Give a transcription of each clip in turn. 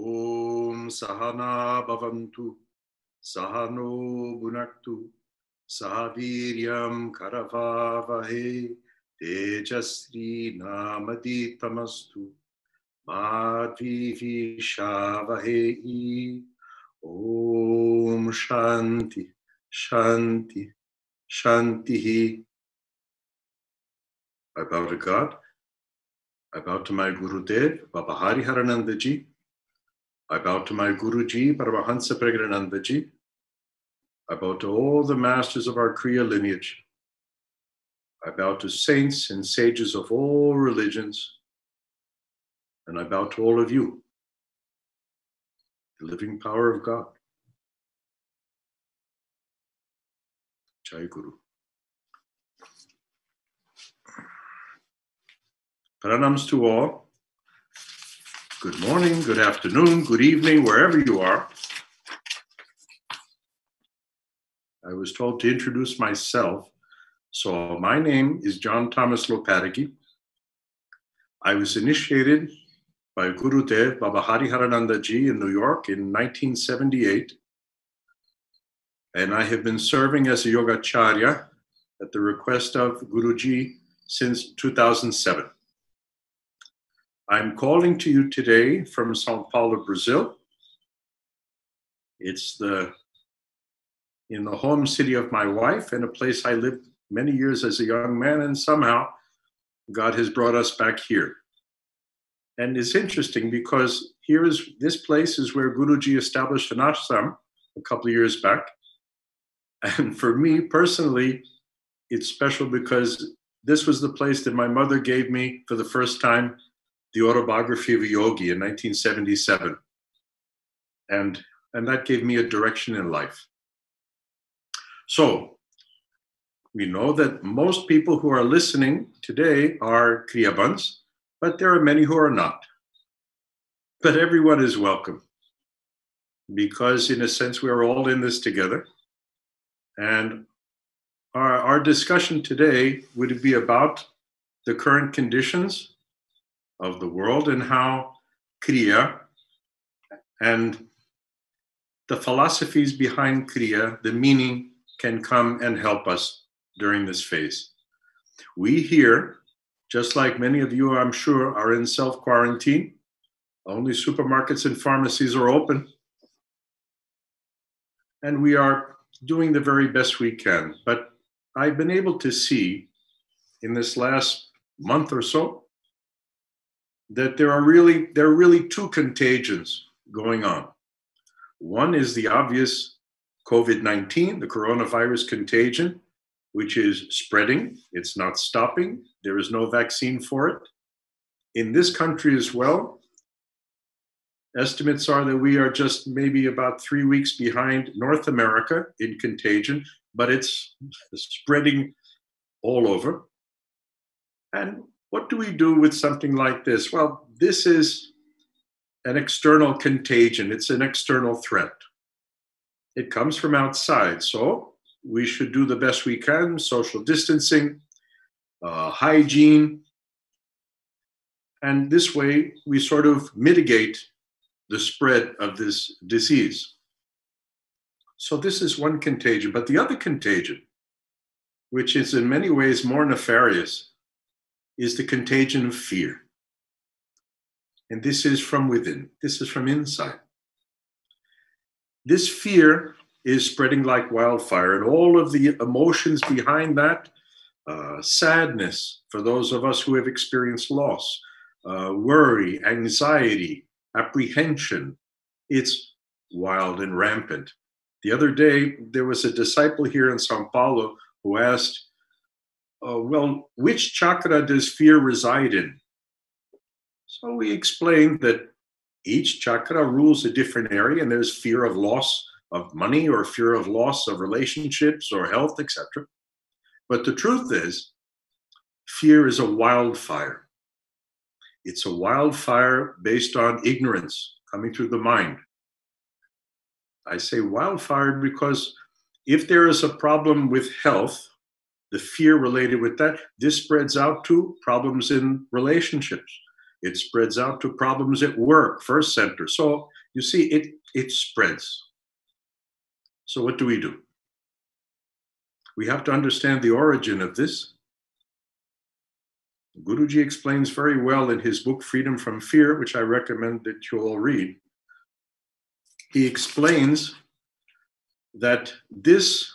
Om Sahana Bhavantu, Sahano Bhunaktu, Sahaviryam Karavavahe, Tejasri Namadi Tamastu, Madhivi Shavahe. Om Shanti, Shanti, Shanti. I bow to God. I bow to my Gurudev, Baba Hariharanandaji. I bow to my Guruji, Paramahamsa Prajnanananda. I bow to all the masters of our Kriya lineage. I bow to saints and sages of all religions. And I bow to all of you, the living power of God. Jai Guru. Pranams to all. Good morning, good afternoon, good evening, wherever you are. I was told to introduce myself. So my name is John Thomas Lopategui. I was initiated by Gurudev Baba Hariharanandaji in New York in 1978. And I have been serving as a Yogacharya at the request of Guruji since 2007. I'm calling to you today from Sao Paulo, Brazil. It's in the home city of my wife and a place I lived many years as a young man, and somehow God has brought us back here. And it's interesting because this place is where Guruji established an ashram a couple of years back. And for me personally, it's special because this was the place that my mother gave me for the first time the autobiography of a yogi in 1977. And that gave me a direction in life. So we know that most people who are listening today are kriyavans, but there are many who are not. But everyone is welcome because in a sense, we are all in this together. And our discussion today would be about the current conditions of the world and how Kriya and the philosophies behind Kriya, the meaning, can come and help us during this phase. We here, just like many of you, I'm sure, are in self-quarantine. Only supermarkets and pharmacies are open. And we are doing the very best we can. But I've been able to see in this last month or so that there are really two contagions going on. One is the obvious COVID-19, the coronavirus contagion, which is spreading. It's not stopping. There is no vaccine for it. In this country as well, estimates are that we are just maybe about 3 weeks behind North America in contagion, but it's spreading all over. And what do we do with something like this? Well, this is an external contagion. It's an external threat. It comes from outside. So we should do the best we can, social distancing, hygiene. And this way, we sort of mitigate the spread of this disease. So this is one contagion. But the other contagion, which is in many ways more nefarious, is the contagion of fear. And this is from within. This is from inside. This fear is spreading like wildfire, and all of the emotions behind that, sadness for those of us who have experienced loss, worry, anxiety, apprehension, it's wild and rampant. The other day, there was a disciple here in Sao Paulo who asked, well, which chakra does fear reside in? So we explained that each chakra rules a different area, and there's fear of loss of money or fear of loss of relationships or health, etc. But the truth is, fear is a wildfire. It's a wildfire based on ignorance coming through the mind. I say wildfire because if there is a problem with health, the fear related with that, this spreads out to problems in relationships. It spreads out to problems at work, first center. So you see, it spreads. So what do? We have to understand the origin of this. Guruji explains very well in his book, Freedom from Fear, which I recommend that you all read. He explains that this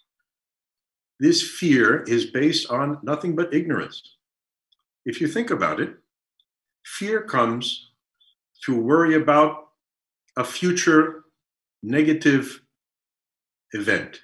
fear is based on nothing but ignorance. If you think about it, fear comes to worry about a future negative event.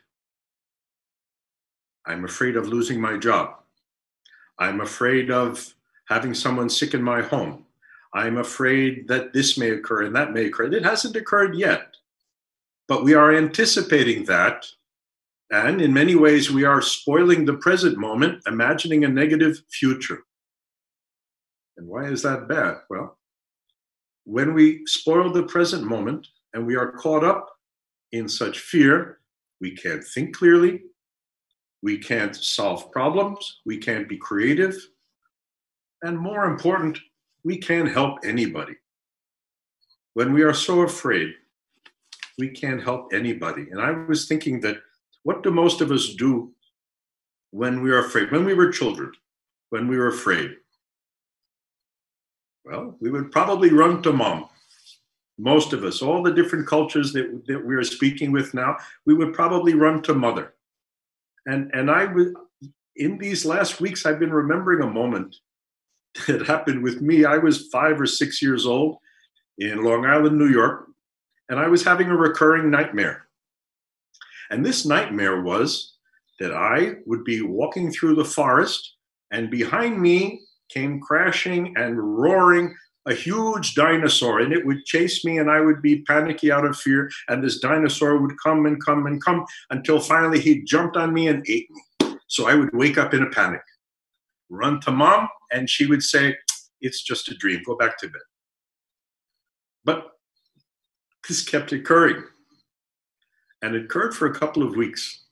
I'm afraid of losing my job. I'm afraid of having someone sick in my home. I'm afraid that this may occur and that may occur. It hasn't occurred yet, but we are anticipating that. And in many ways, we are spoiling the present moment, imagining a negative future. And why is that bad? Well, when we spoil the present moment and we are caught up in such fear, we can't think clearly. We can't solve problems. We can't be creative. And more important, we can't help anybody. When we are so afraid, we can't help anybody. And I was thinking that what do most of us do when we are afraid? When we were children, when we were afraid? Well, we would probably run to mom. Most of us, all the different cultures that we are speaking with now, we would probably run to mother. And I would, in these last weeks, I've been remembering a moment that happened with me. I was 5 or 6 years old in Long Island, New York, and I was having a recurring nightmare. And this nightmare was that I would be walking through the forest, and behind me came crashing and roaring a huge dinosaur, and it would chase me, and I would be panicky out of fear, and this dinosaur would come and come and come until finally he jumped on me and ate me. So I would wake up in a panic, run to mom, and she would say, "It's just a dream, go back to bed." But this kept occurring, and it occurred for a couple of weeks.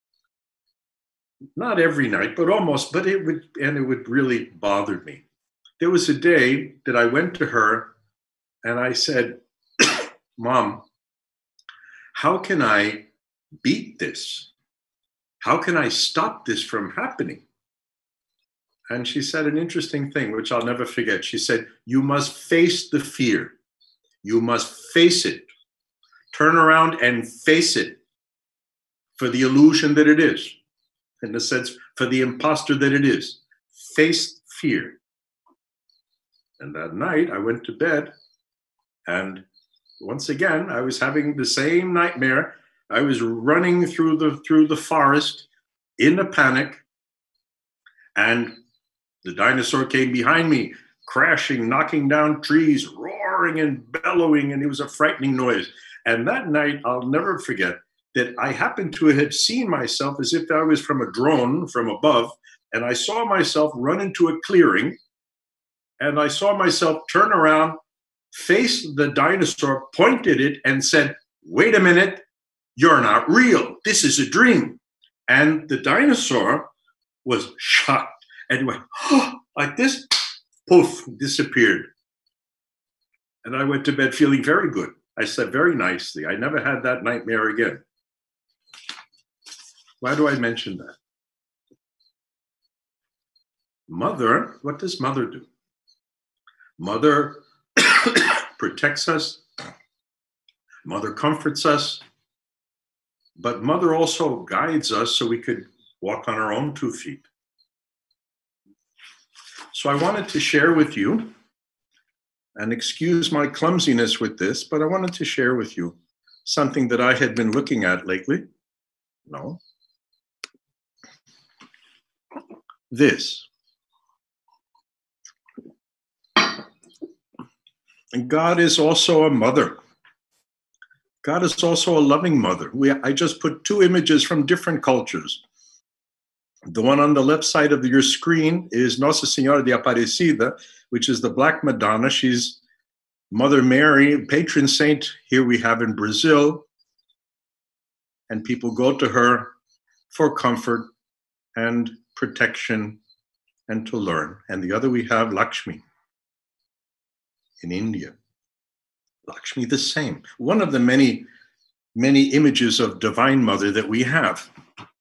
Not every night, but almost, but it would really bother me. There was a day that I went to her and I said, "Mom, how can I beat this? How can I stop this from happening?" And she said an interesting thing, which I'll never forget. She said, "You must face the fear. You must face it. Turn around and face it for the illusion that it is, in the sense, for the imposter that it is. Face fear." And that night I went to bed, and once again, I was having the same nightmare. I was running through the forest in a panic, and the dinosaur came behind me, crashing, knocking down trees, roaring and bellowing, and it was a frightening noise. And that night, I'll never forget that I happened to have seen myself as if I was from a drone from above, and I saw myself run into a clearing, and I saw myself turn around, face the dinosaur, point at it, and said, "Wait a minute, you're not real. This is a dream." And the dinosaur was shocked and went, "Oh," like this, poof, disappeared. And I went to bed feeling very good. I slept very nicely. I never had that nightmare again. Why do I mention that? Mother, what does mother do? Mother protects us. Mother comforts us. But mother also guides us so we could walk on our own 2 feet. So I wanted to share with you, and excuse my clumsiness with this, but I wanted to share with you something that I had been looking at lately. No. This. And God is also a mother. God is also a loving mother. I just put 2 images from different cultures. The one on the left side of your screen is Nossa Senhora de Aparecida, which is the Black Madonna. She's Mother Mary, patron saint here we have in Brazil. And people go to her for comfort and protection and to learn. And the other we have Lakshmi in India. Lakshmi, the same. One of the many, many images of Divine Mother that we have.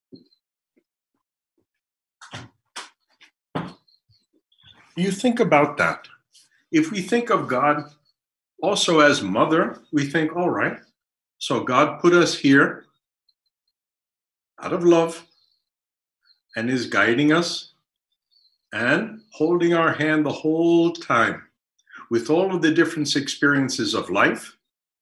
You think about that. If we think of God also as mother, we think, all right, so God put us here out of love and is guiding us and holding our hand the whole time with all of the different experiences of life,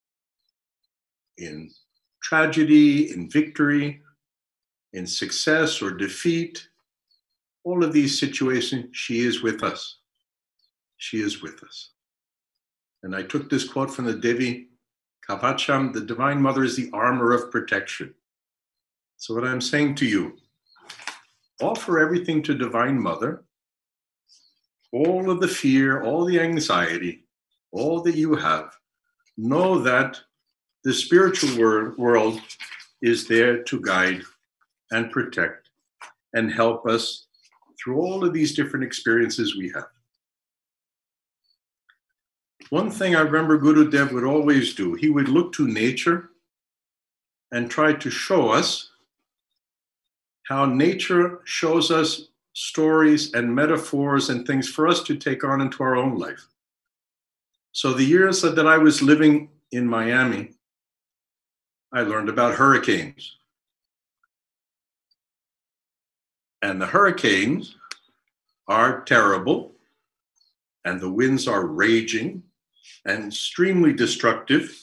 in tragedy, in victory, in success or defeat, all of these situations, she is with us. She is with us. And I took this quote from the Devi Kavacham, the Divine Mother is the armor of protection. So what I'm saying to you, offer everything to Divine Mother, all of the fear, all the anxiety, all that you have. Know that the spiritual world is there to guide and protect and help us through all of these different experiences we have. One thing I remember Guru Dev would always do, he would look to nature and try to show us how nature shows us stories and metaphors and things for us to take on into our own life. So the years that I was living in Miami, I learned about hurricanes. And the hurricanes are terrible, and the winds are raging and extremely destructive.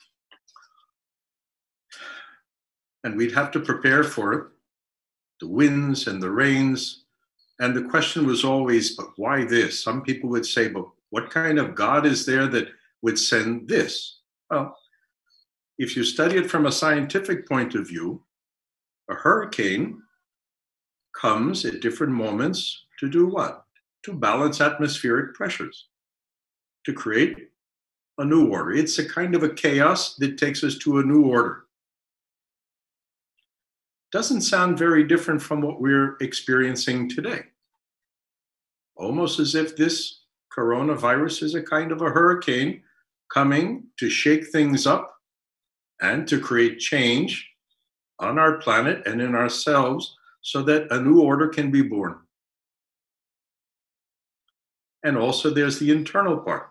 And we'd have to prepare for it, the winds and the rains. And the question was always, but why this? Some people would say, but what kind of God is there that would send this? Well, if you study it from a scientific point of view, a hurricane comes at different moments to do what? To balance atmospheric pressures, to create a new order. It's a kind of a chaos that takes us to a new order. Doesn't sound very different from what we're experiencing today. Almost as if this coronavirus is a kind of a hurricane coming to shake things up and to create change on our planet and in ourselves so that a new order can be born. And also there's the internal part.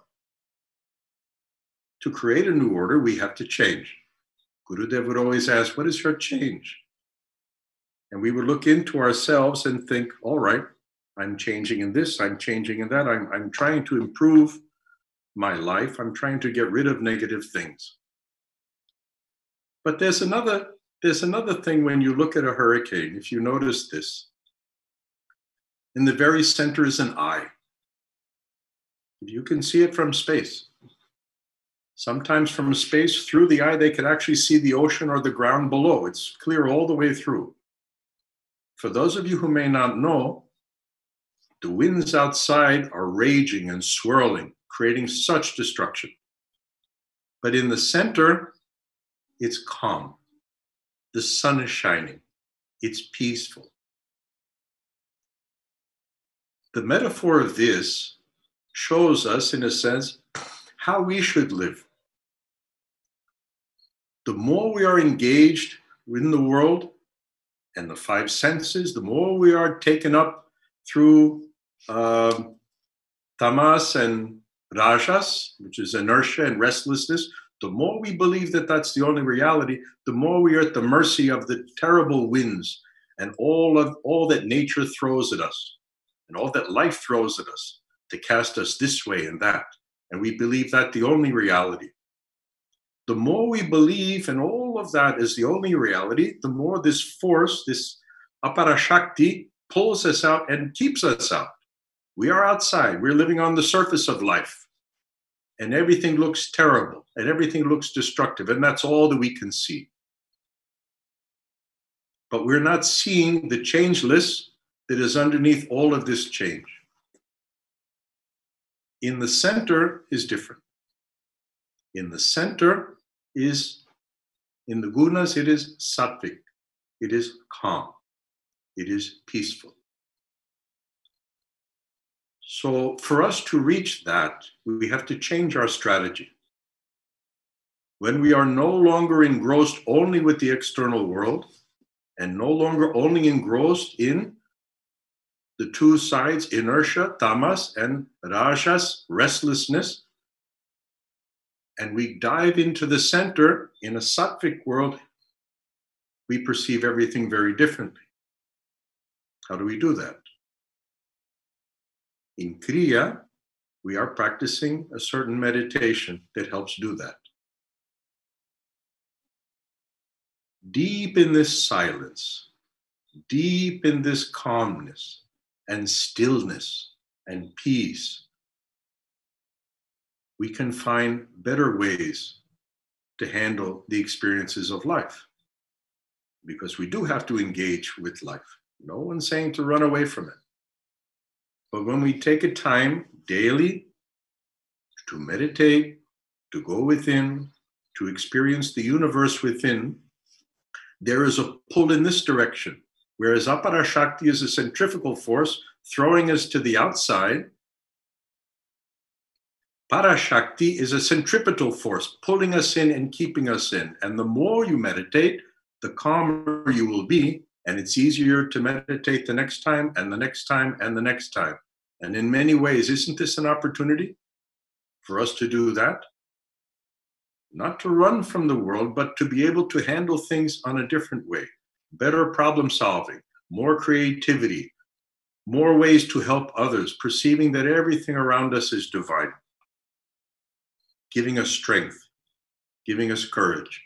To create a new order, we have to change. Gurudev would always ask, what is your change? And we would look into ourselves and think, all right, I'm changing in this, I'm changing in that, I'm trying to improve my life, I'm trying to get rid of negative things. But there's another thing when you look at a hurricane, if you notice this. In the very center is an eye. You can see it from space. Sometimes from space, through the eye, they can actually see the ocean or the ground below. It's clear all the way through. For those of you who may not know, the winds outside are raging and swirling, creating such destruction. But in the center, it's calm. The sun is shining. It's peaceful. The metaphor of this shows us, in a sense, how we should live. The more we are engaged in the world and the five senses, the more we are taken up through tamas and rajas, which is inertia and restlessness, the more we believe that that's the only reality, the more we are at the mercy of the terrible winds and all that nature throws at us and all that life throws at us to cast us this way and that. And we believe that the only reality. The more we believe in all of that as the only reality, the more this force, this aparashakti, pulls us out and keeps us out. We are outside. We're living on the surface of life. And everything looks terrible and everything looks destructive. And that's all that we can see. But we're not seeing the changeless that is underneath all of this change. In the center is different. In the center is, in the gunas, it is sattvic. It is calm. It is peaceful. So for us to reach that, we have to change our strategy. when we are no longer engrossed only with the external world and no longer only engrossed in the two sides, inertia, tamas, and rajas, restlessness, and we dive into the center in a sattvic world, we perceive everything very differently. How do we do that? In Kriya, we are practicing a certain meditation that helps do that. Deep in this silence, deep in this calmness and stillness and peace, we can find better ways to handle the experiences of life. Because we do have to engage with life. No one's saying to run away from it. But when we take a time daily to meditate, to go within, to experience the universe within, there is a pull in this direction. Whereas Aparashakti is a centrifugal force throwing us to the outside, Parashakti is a centripetal force pulling us in and keeping us in. And the more you meditate, the calmer you will be, and it's easier to meditate the next time and the next time and the next time. And in many ways, isn't this an opportunity for us to do that? Not to run from the world, but to be able to handle things on a different way. Better problem solving, more creativity, more ways to help others, perceiving that everything around us is divine, giving us strength, giving us courage.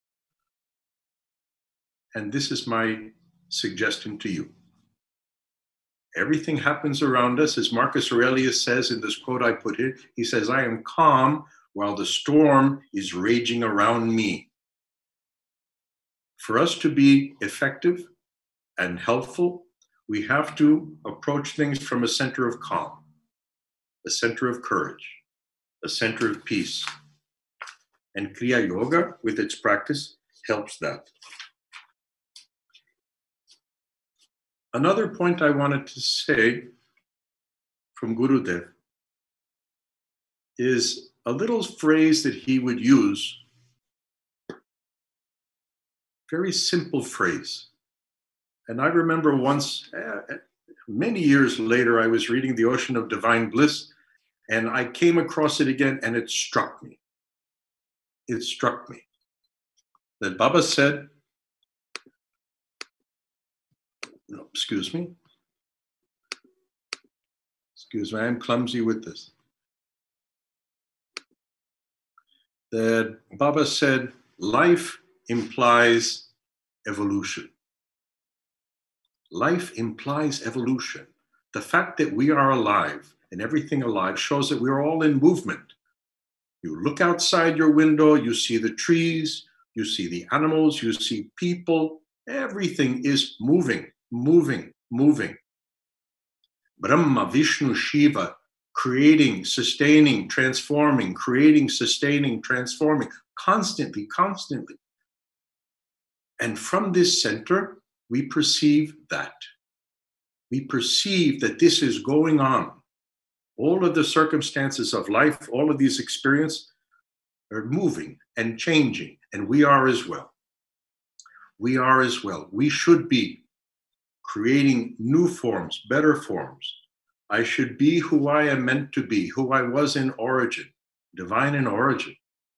And this is my suggestion to you. Everything happens around us, as Marcus Aurelius says in this quote I put here. He says, "I am calm while the storm is raging around me." For us to be effective and helpful, we have to approach things from a center of calm, a center of courage, a center of peace. And Kriya Yoga, with its practice, helps that. Another point I wanted to say from Gurudev is a little phrase that he would use, very simple phrase. And I remember once, many years later, I was reading The Ocean of Divine Bliss, and I came across it again, and it struck me. It struck me that Baba said, no, excuse me, I'm clumsy with this. That Baba said, life implies evolution. Life implies evolution. The fact that we are alive and everything alive shows that we're all in movement. You look outside your window, you see the trees, you see the animals, you see people. Everything is moving, moving, moving. Brahma, Vishnu, Shiva, creating, sustaining, transforming, creating, sustaining, transforming, constantly, constantly. And from this center, we perceive that. We perceive that this is going on. All of the circumstances of life, all of these experiences are moving and changing, and we are as well. We are as well. We should be creating new forms, better forms. I should be who I am meant to be, who I was in origin, divine in origin.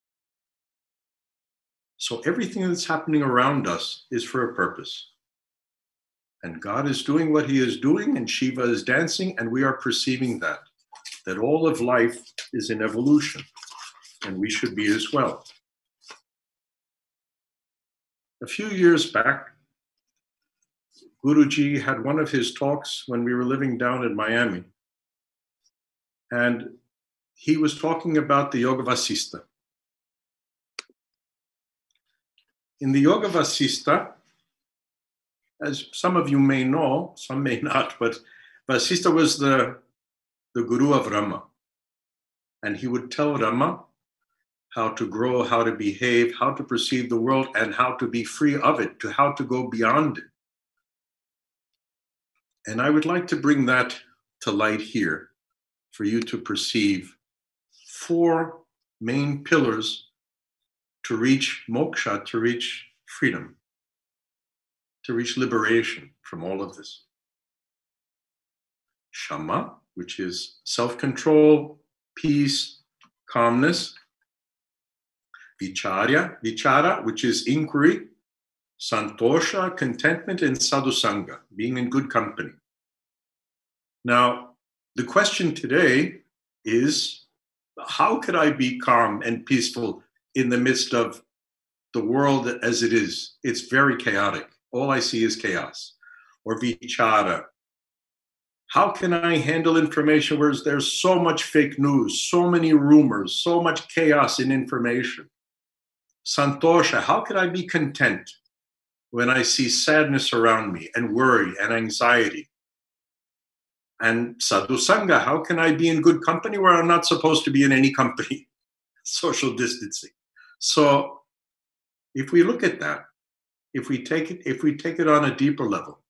So everything that's happening around us is for a purpose. And God is doing what he is doing, and Shiva is dancing, and we are perceiving that all of life is in evolution, and we should be as well. A few years back, Guruji had one of his talks when we were living down in Miami, and he was talking about the Yoga Vasista. In the Yoga Vasista, as some of you may know, some may not, but Vasista was the guru of Rama. And he would tell Rama how to grow, how to behave, how to perceive the world, and how to be free of it, to how to go beyond it. And I would like to bring that to light here for you to perceive 4 main pillars to reach moksha, to reach freedom, to reach liberation from all of this. Shama, which is self-control, peace, calmness. Vichara, which is inquiry. Santosha, contentment, and sadhusanga, being in good company. Now, the question today is, how could I be calm and peaceful in the midst of the world as it is? It's very chaotic. All I see is chaos. Or vichara. How can I handle information where there's so much fake news, so many rumors, so much chaos in information? Santosha, how can I be content when I see sadness around me and worry and anxiety? And sadhusanga, how can I be in good company where I'm not supposed to be in any company? Social distancing. So if we look at that, if we take it on a deeper level,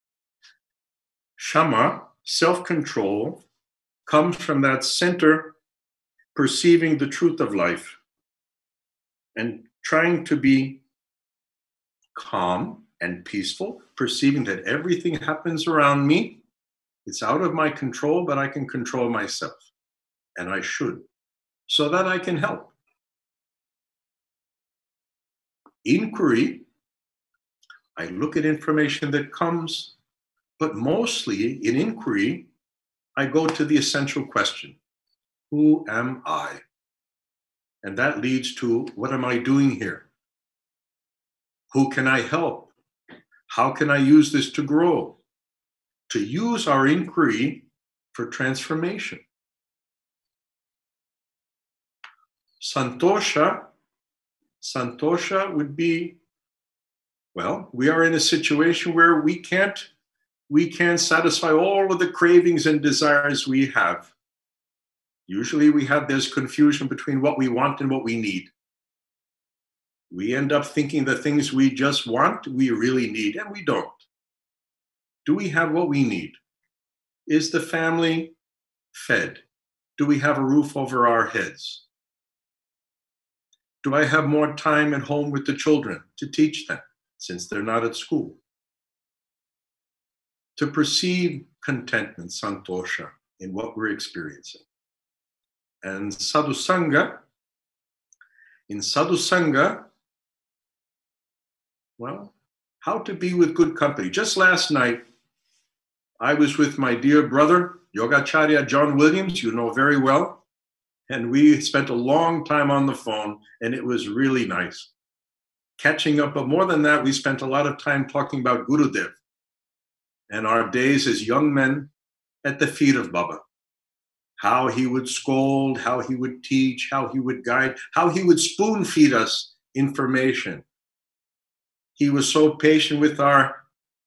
Shama, self-control, comes from that center perceiving the truth of life and trying to be calm and peaceful, perceiving that everything happens around me. It's out of my control, but I can control myself, and I should, so that I can help. Inquiry, I look at information that comes, but mostly in inquiry, I go to the essential question: who am I? And that leads to, what am I doing here? Who can I help? How can I use this to grow? To use our inquiry for transformation. Santosha would be, well, we are in a situation where we can't satisfy all of the cravings and desires we have. Usually there's confusion between what we want and what we need. We end up thinking the things we just want, we really need, and we don't. Do we have what we need? Is the family fed? Do we have a roof over our heads? Do I have more time at home with the children to teach them, since they're not at school? To perceive contentment, santosha, in what we're experiencing. And sadhusanga, in sadhusanga, well, how to be with good company. Just last night, I was with my dear brother, Yogacharya John Williams, you know very well, and we spent a long time on the phone, and it was really nice. Catching up, but more than that, we spent a lot of time talking about Gurudev and our days as young men at the feet of Baba. How he would scold, how he would teach, how he would guide, how he would spoon feed us information. He was so patient with our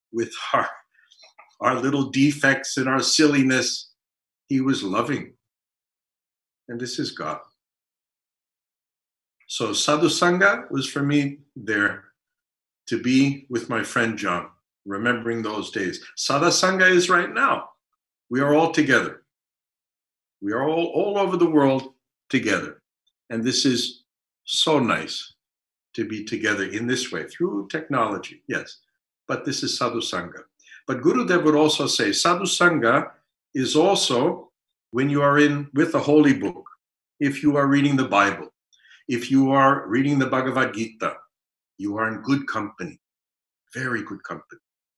little defects and our silliness. He was loving. And this is God. So sadhusanga was for me there to be with my friend John, remembering those days. Sadhusanga is right now. We are all together. We are all over the world together. And this is so nice to be together in this way, through technology, yes. But this is sadhusanga. But Gurudev would also say, sadhusanga is also when you are with a holy book, if you are reading the Bible, if you are reading the Bhagavad Gita, you are in good company, very good company.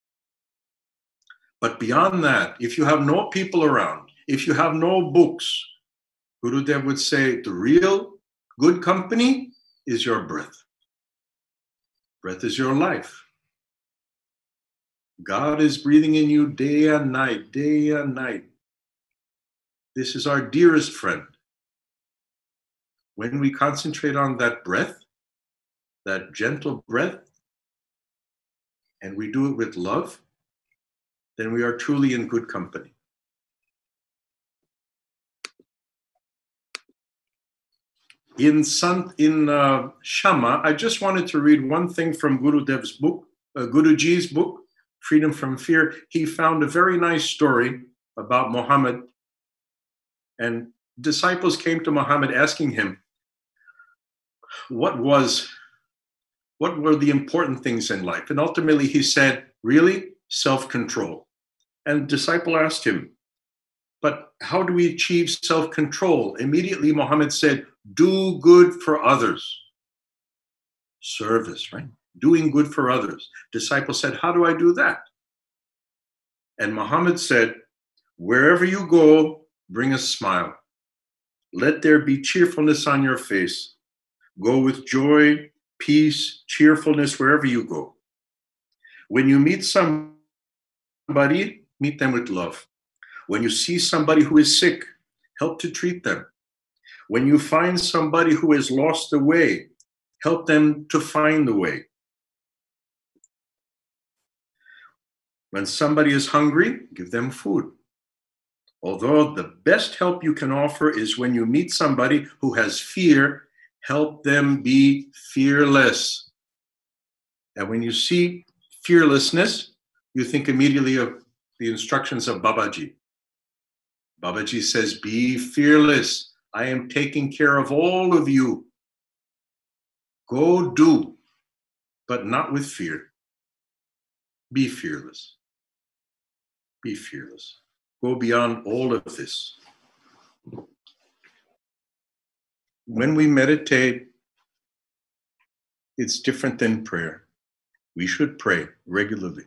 But beyond that, if you have no people around, if you have no books, Gurudev would say the real good company is your breath. Breath is your life. God is breathing in you day and night, day and night. This is our dearest friend. When we concentrate on that breath, that gentle breath, and we do it with love, then we are truly in good company. In Shama, I just wanted to read one thing from Gurudev's book, Guruji's book, Freedom from Fear. He found a very nice story about Muhammad, and disciples came to Muhammad asking him, What were the important things in life? And ultimately he said, really, self-control. And the disciple asked him, but how do we achieve self-control? Immediately Muhammad said, do good for others. Service, right? Doing good for others. Disciple said, how do I do that? And Muhammad said, wherever you go, bring a smile. Let there be cheerfulness on your face. Go with joy, peace, cheerfulness wherever you go. When you meet somebody, meet them with love. When you see somebody who is sick, help to treat them. When you find somebody who has lost the way, help them to find the way. When somebody is hungry, give them food. Although the best help you can offer is when you meet somebody who has fear, help them be fearless. And when you see fearlessness, you think immediately of the instructions of Babaji. Babaji says, be fearless. I am taking care of all of you. Go do, but not with fear. Be fearless. Be fearless. Go beyond all of this. When we meditate, it's different than prayer. We should pray regularly.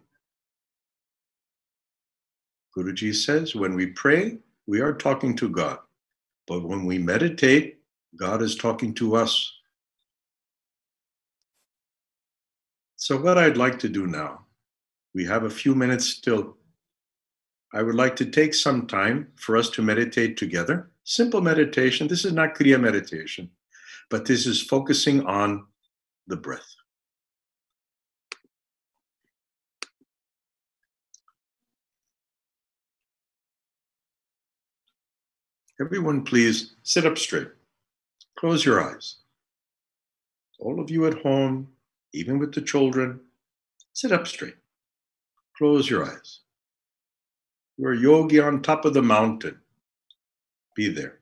Guruji says, when we pray, we are talking to God. But when we meditate, God is talking to us. So what I'd like to do now, we have a few minutes still. I would like to take some time for us to meditate together. Simple meditation. This is not Kriya meditation, but this is focusing on the breath. Everyone, please sit up straight. Close your eyes. All of you at home, even with the children, sit up straight. Close your eyes. You're a yogi on top of the mountain. Be there.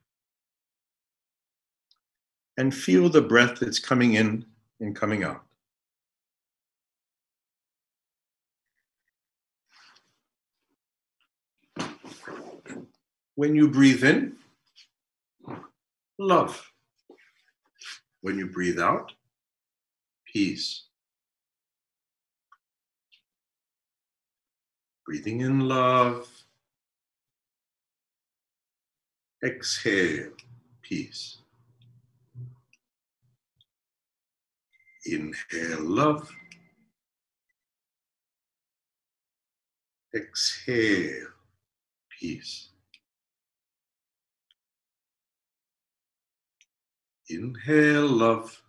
And feel the breath that's coming in and coming out. When you breathe in, love. When you breathe out, peace. Breathing in love. Exhale, peace. Inhale, love. Exhale, peace. Inhale, love.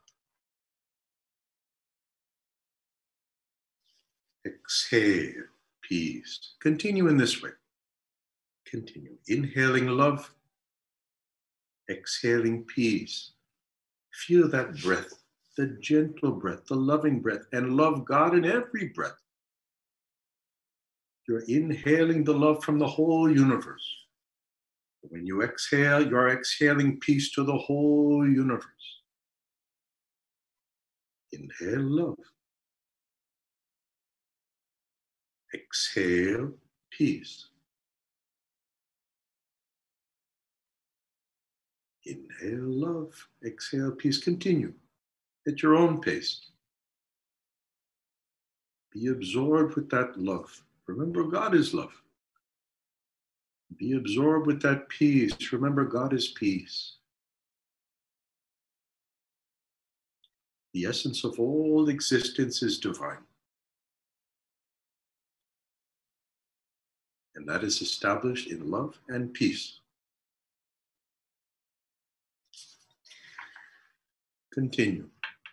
Exhale, peace. Continue in this way. Continue. Inhaling love. Exhaling peace. Feel that breath, the gentle breath, the loving breath, and love God in every breath. You're inhaling the love from the whole universe. When you exhale, you're exhaling peace to the whole universe. Inhale love. Exhale peace. Inhale love. Exhale peace. Continue at your own pace. Be absorbed with that love. Remember, God is love. Be absorbed with that peace. Remember, God is peace. The essence of all existence is divine. And that is established in love and peace. Continue.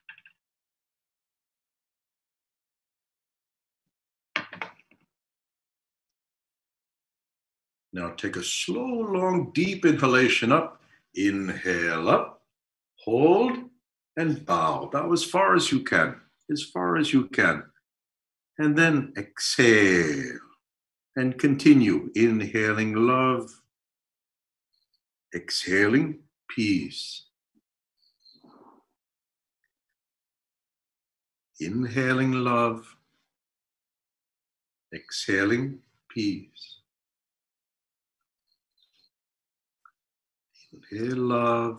Now take a slow, long, deep inhalation up. Inhale up, hold, and bow. Bow as far as you can, as far as you can. And then exhale and continue. Inhaling love, exhaling peace. Inhaling love, exhaling peace. Inhale love,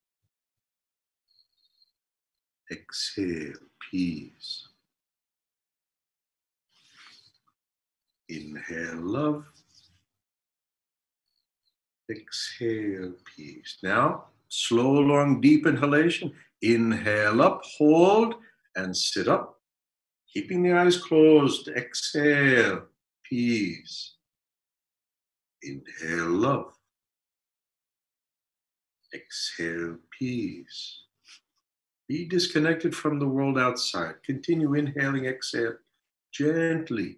exhale peace. Inhale love, exhale peace. Now, slow, long, deep inhalation. Inhale up, hold, and sit up. Keeping the eyes closed. Exhale peace. Inhale love. Exhale peace. Be disconnected from the world outside. Continue inhaling, exhale gently.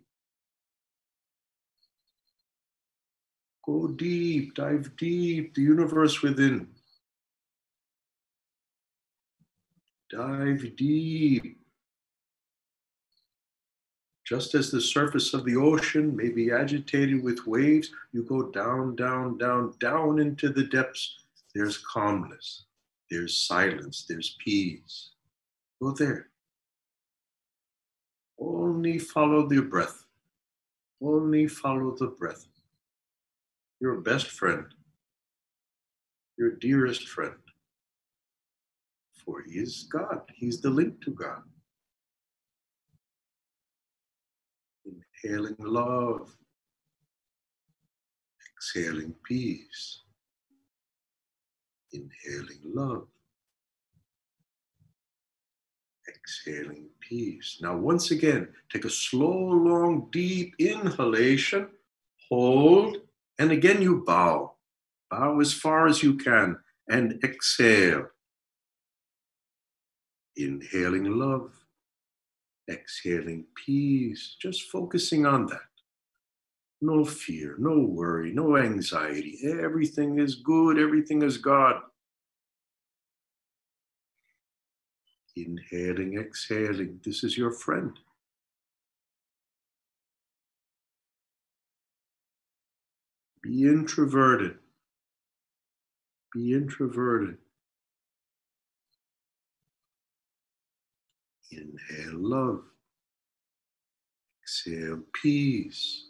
Go deep, dive deep, the universe within. Dive deep. Just as the surface of the ocean may be agitated with waves, you go down, down, down, down into the depths. There's calmness, there's silence, there's peace. Go there. Only follow the breath. Only follow the breath. Your best friend, your dearest friend. For he is God. He's the link to God. Inhaling love. Exhaling peace. Inhaling love. Exhaling peace. Now, once again, take a slow, long, deep inhalation. Hold. And again, you bow. Bow as far as you can. And exhale. Inhaling love. Exhaling peace. Just focusing on that. No fear, no worry, no anxiety. Everything is good. Everything is God. Inhaling, exhaling. This is your friend. Be introverted. Be introverted. Inhale love. Exhale peace.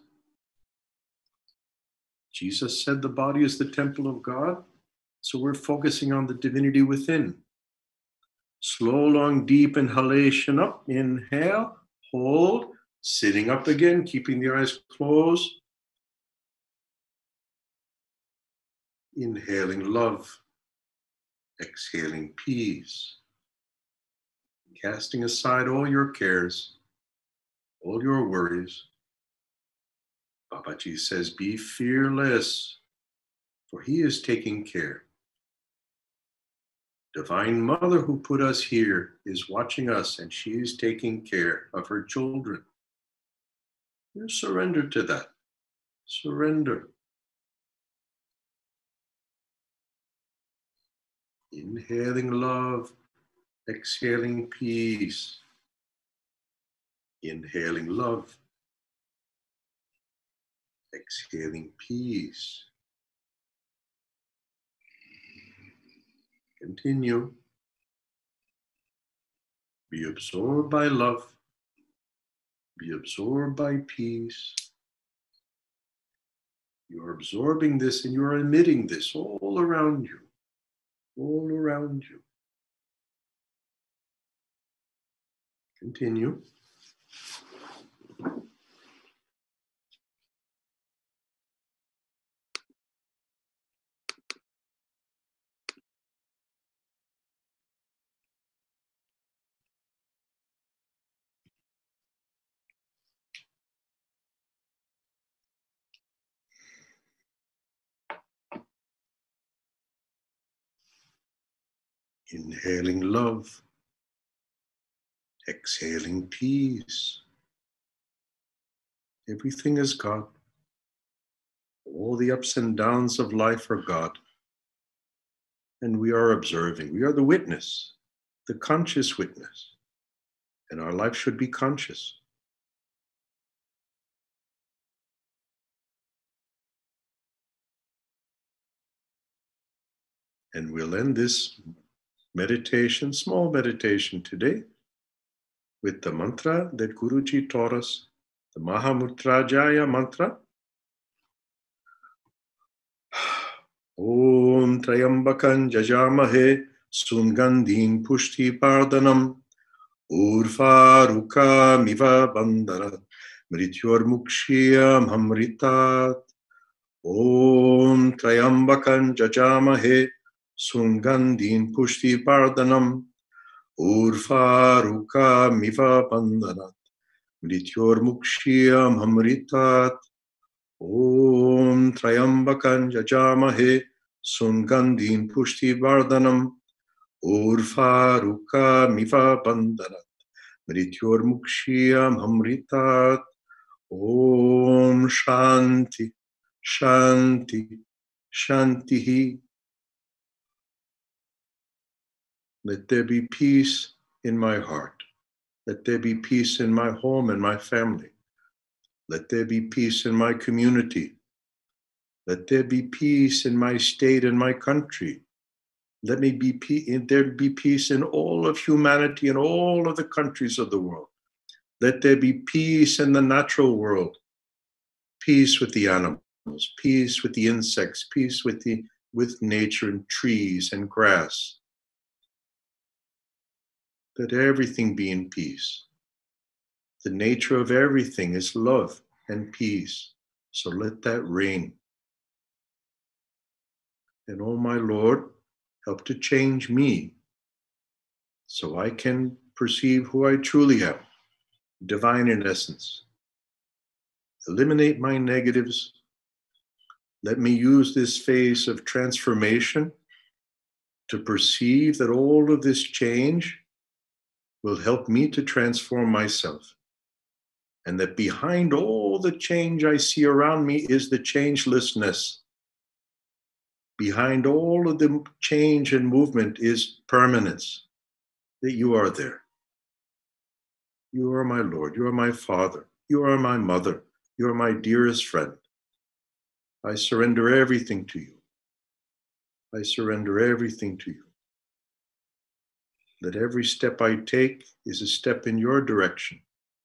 Jesus said the body is the temple of God, so we're focusing on the divinity within. Slow, long, deep inhalation up. Inhale, hold, sitting up again, keeping the eyes closed. Inhaling love. Exhaling peace. Casting aside all your cares, all your worries. Babaji says, be fearless, for he is taking care. Divine Mother who put us here is watching us, and she is taking care of her children. You surrender to that. Surrender. Inhaling love, exhaling peace. Inhaling love, exhaling peace. Continue. Be absorbed by love. Be absorbed by peace. You're absorbing this and you're emitting this all around you. All around you. Continue. Inhaling love, exhaling peace. Everything is God. All the ups and downs of life are God. And we are observing. We are the witness, the conscious witness. And our life should be conscious. And we'll end this meditation, small meditation today, with the mantra that Guruji taught us, the Mahamudra mantra. Om Trayambakan Jajamahe Sungandhin Pushti Pardanam Urfa Miva Bandara Mrityor Mukshiyam Hamritat. Om Trayambakan Jajamahe Sungandhin Pushti Pardanam Urfa Miva Bandana Mrityor Mukshiyam Hamritat. Om Trayambakan Jajamahe Sungandhin Pushti Vardhanam Urfa Miva Bandhanat Mrityor Mukshiyam Hamritat. Om Shanti Shanti Shantihi. Let there be peace in my heart. Let there be peace in my home and my family. Let there be peace in my community. Let there be peace in my state and my country. Let there be peace in all of humanity and all of the countries of the world. Let there be peace in the natural world. Peace with the animals, peace with the insects, peace with nature and trees and grass. Let everything be in peace. The nature of everything is love and peace. So let that reign. And oh my Lord, help to change me so I can perceive who I truly am, divine in essence. Eliminate my negatives. Let me use this phase of transformation to perceive that all of this change will help me to transform myself. And that behind all the change I see around me is the changelessness. Behind all of the change and movement is permanence, that you are there. You are my Lord, you are my Father, you are my mother, you are my dearest friend. I surrender everything to you. I surrender everything to you. That every step I take is a step in your direction.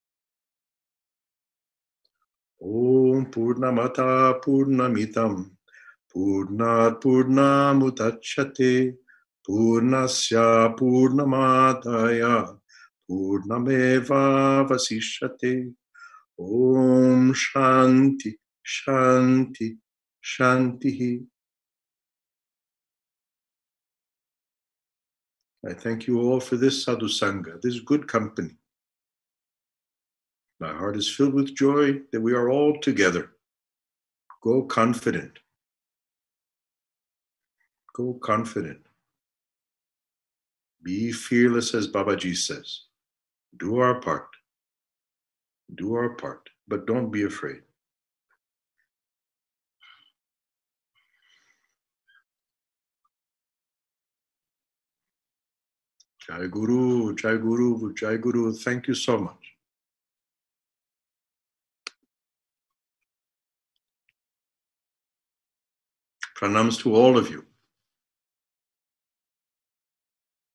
Om Purnamata Purnamitam Purnat Purnamudachyate Purnasya Purnamadaya Purnameva Vasishyate. Om Shanti Shanti Shantihi. I thank you all for this sadhu sangha, this good company. My heart is filled with joy that we are all together. Go confident. Go confident. Be fearless, as Babaji says. Do our part. Do our part, but don't be afraid. Jai Guru, Jai Guru, Jai Guru. Thank you so much. Pranams to all of you.